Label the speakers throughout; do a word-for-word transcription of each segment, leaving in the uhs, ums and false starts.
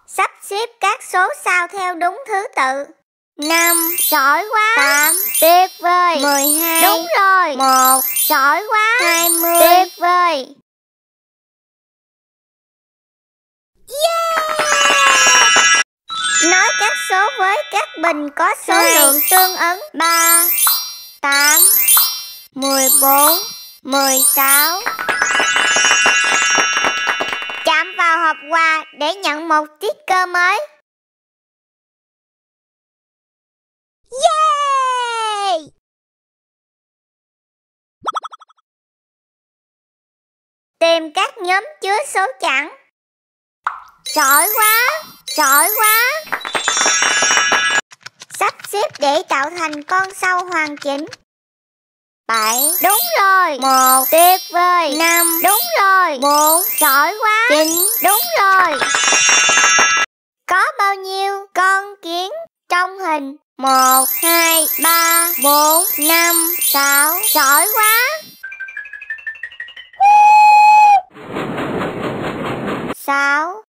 Speaker 1: Sắp xếp các số sao theo đúng thứ tự. Năm, giỏi quá. Tám, tuyệt vời. Mười hai, đúng rồi. Một, giỏi quá. Hai mươi, tuyệt vời. Yeah! Nói các số với các bình có số hai, lượng tương ứng. Ba, tám, mười bốn, mười sáu. Chạm vào hộp quà để nhận một sticker mới. Yeah! Tìm các nhóm chứa số chẵn. Giỏi quá, giỏi quá. Sắp xếp để tạo thành con sâu hoàn chỉnh. Bảy, đúng rồi. Một, tuyệt vời. Năm, đúng rồi. Bốn, giỏi quá. Chín, đúng rồi. Có bao nhiêu con kiến trong hình? Một, hai, ba, bốn, năm, sáu. Giỏi quá. Sáu.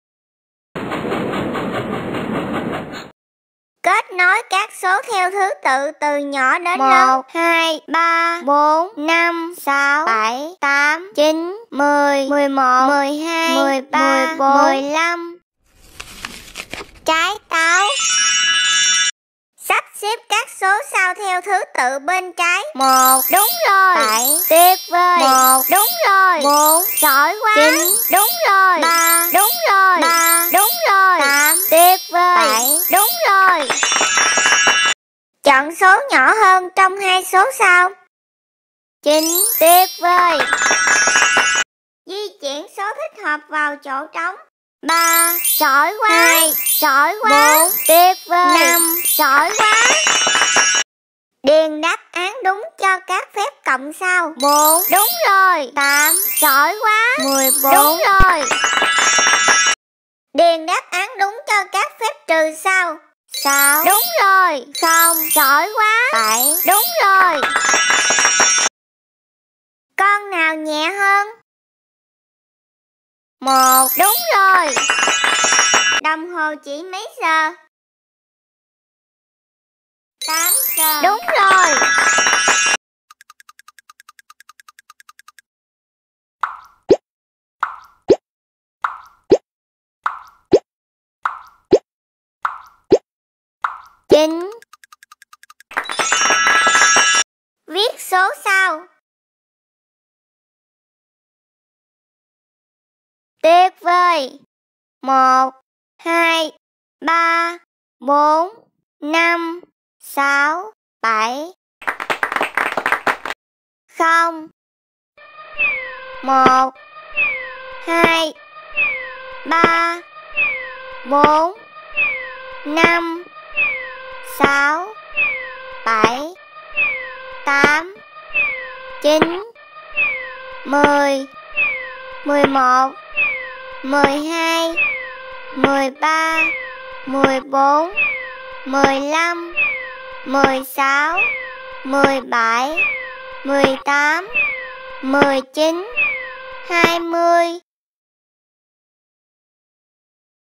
Speaker 1: Kết nối các số theo thứ tự từ nhỏ đến lớn. Một, hai, ba, bốn, năm, sáu, bảy, tám, chín, mười, mười một, mười hai, mười ba, mười bốn, mười lăm. Trái táo. Sắp xếp các số sao theo thứ tự bên trái. Một, đúng rồi. Bảy, tuyệt vời. Một, đúng rồi. Bốn, giỏi quá. Chín, đúng rồi. Ba, đúng rồi. Ba, đúng rồi. Tám, tuyệt vời. Bảy, đúng rồi. Chọn số nhỏ hơn trong hai số sau. Chín, tuyệt vời. Di chuyển số thích hợp vào chỗ trống. Ba, giỏi quá. Hai, giỏi quá. Bốn, tuyệt vời. Năm, giỏi quá. Điền đáp án đúng cho các phép cộng sau. Bốn, đúng rồi. Tám, giỏi quá. Mười bốn, đúng rồi. Điền đáp án đúng cho các phép trừ sau. Sáu, đúng rồi. Không, giỏi quá. Bảy, đúng rồi. Con nào nhẹ hơn? Một, đúng rồi. Đồng hồ chỉ mấy giờ? Tám giờ. Đúng rồi. Chín. Viết số sau. Tuyệt vời. Một, hai, ba, bốn, năm, sáu, bảy. Không. Một, hai, ba, bốn, năm, sáu, bảy, tám, chín, mười, mười một, mười hai, mười ba, mười bốn, mười lăm, mười sáu, mười bảy, mười tám, mười chín, hai mươi,